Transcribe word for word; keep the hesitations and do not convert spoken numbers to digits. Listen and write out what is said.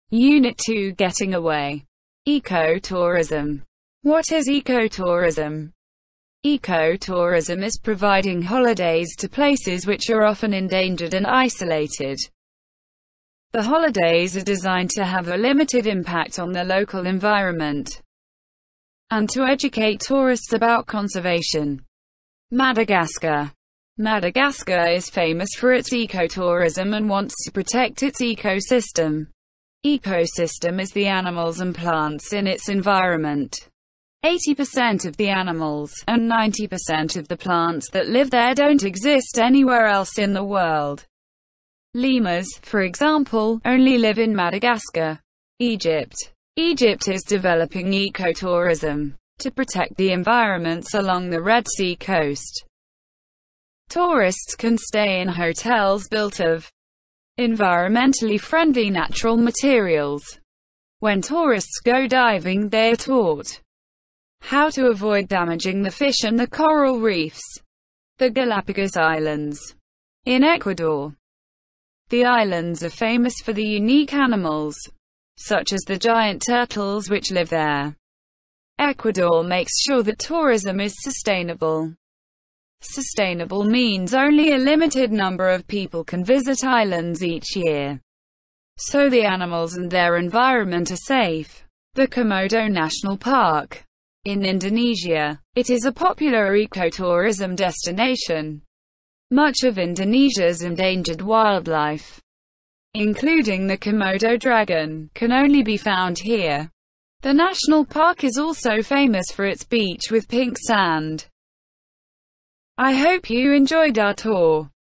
Unit two Getting Away. Ecotourism. What is ecotourism? Ecotourism is providing holidays to places which are often endangered and isolated. The holidays are designed to have a limited impact on the local environment and to educate tourists about conservation. Madagascar. Madagascar is famous for its ecotourism and wants to protect its ecosystem. Ecosystem is the animals and plants in its environment. eighty percent of the animals, and ninety percent of the plants that live there don't exist anywhere else in the world. Lemurs, for example, only live in Madagascar. Egypt. Egypt is developing ecotourism to protect the environments along the Red Sea coast. Tourists can stay in hotels built of environmentally friendly natural materials. When tourists go diving, they are taught how to avoid damaging the fish and the coral reefs. The Galapagos Islands. In Ecuador. The islands are famous for the unique animals, such as the giant turtles which live there. Ecuador makes sure that tourism is sustainable. Sustainable means only a limited number of people can visit islands each year, so the animals and their environment are safe. The Komodo National Park. In Indonesia, it is a popular ecotourism destination. Much of Indonesia's endangered wildlife, including the Komodo dragon, can only be found here. The national park is also famous for its beach with pink sand. I hope you enjoyed our tour.